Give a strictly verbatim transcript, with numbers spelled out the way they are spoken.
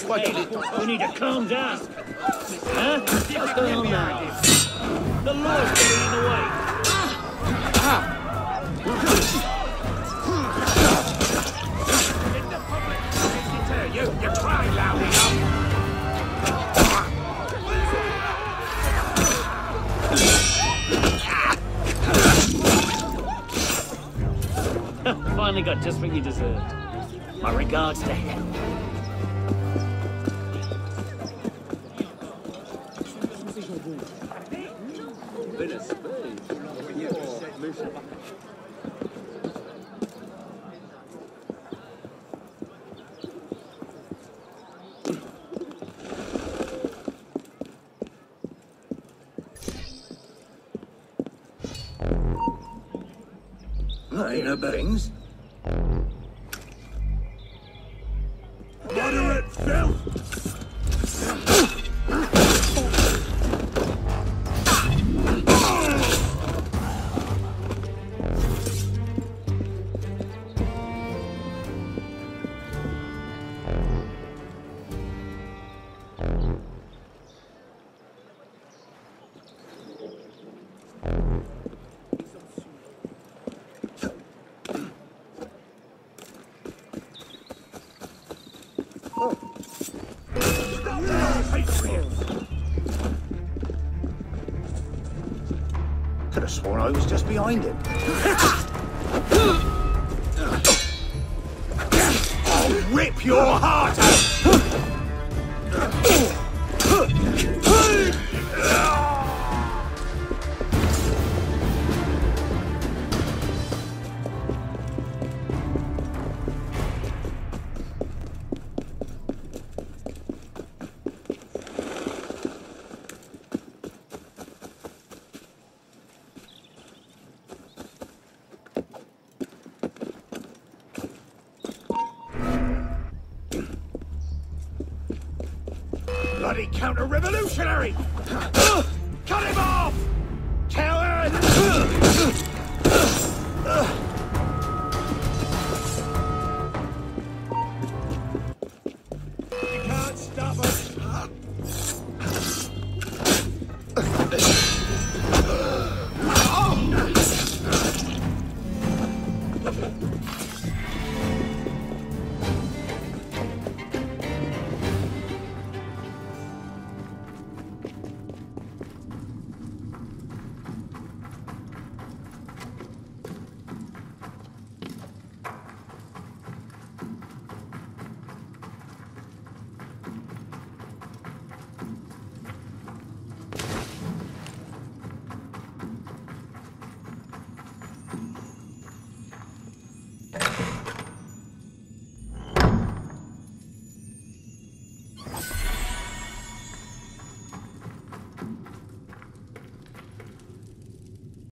Hey, you need to calm down. Huh? What's going on now? The law's getting in the way. Ah! Did the public deter you? You cry loud enough. Finally got just what you deserved. My regards to him. Ain't no beans. Moderate filth! Could have sworn I was just behind him. I'll rip your heart out! Bloody counter-revolutionary! Cut him off! Coward! You can't stop us!